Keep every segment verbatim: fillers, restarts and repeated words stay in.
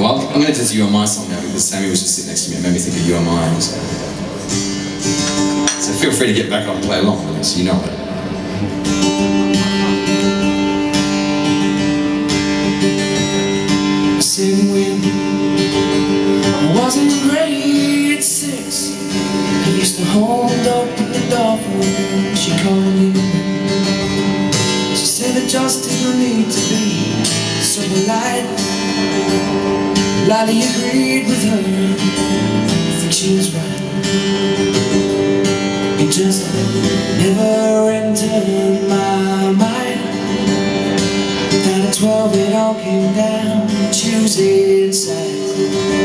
Well, I'm going to do You Are My song now because Sammy was just sitting next to me and made me think of You Are Mine. So, so feel free to get back up and play along with it so you know it. Sing when I was in grade six, I used to hold open the door for her. She called me. She said there just didn't need to be so polite. Lolly agreed with her. I think she was right. It just never entered my mind that at twelve it all came down to choosing sides.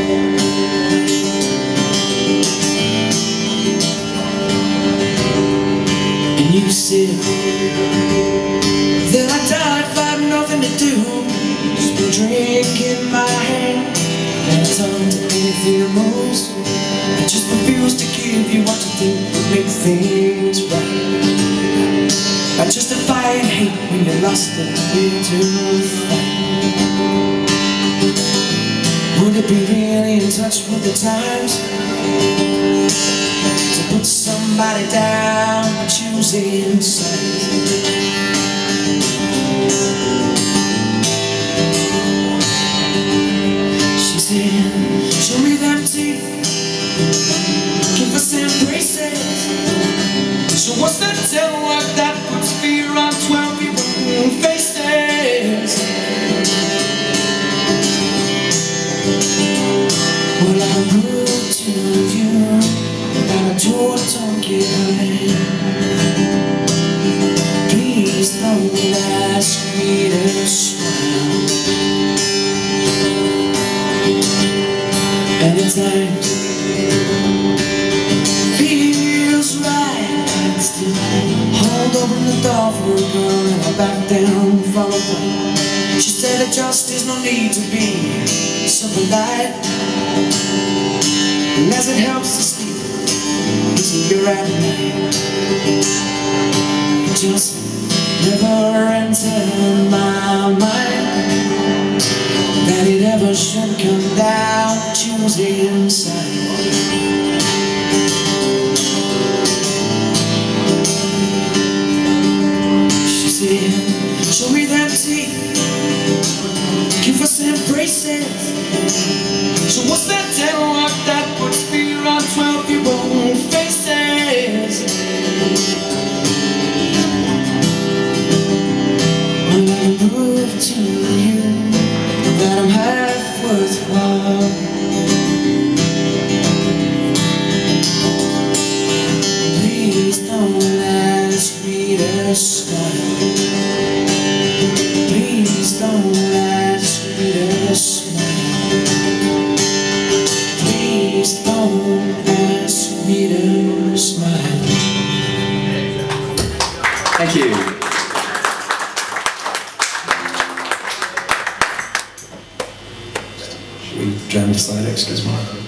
And you said that I died if I had nothing to do, just a drink in my hand and a tongue to anything that moves. I just refuse to give you what you think would make things right. I justify and hate when you lost a will to fight. Would it be really in touch with the times to put somebody down for choosing sides? She said, show me them teeth, give us embraces. So what's that devil work that puts fear on twelve people's faces? Well, I can prove to you that I don't get hurt. Please don't ask me to smile. And at times feels right to hold open the door for a girl and I back down from a fight. She said there just is no need to be so polite, unless it helps to sleep easier at night. It just never entered my mind that it ever should come down to choosing sides. Show me that teeth, give us embraces. So what's that devil work that puts fear on twelve your own faces? Well, I can prove to you that I'm half worthwhile. Please don't ask me to smile. Please don't ask me to smile. Please don't ask me to smile. Thank you. Should we jam the slide? Excuse me.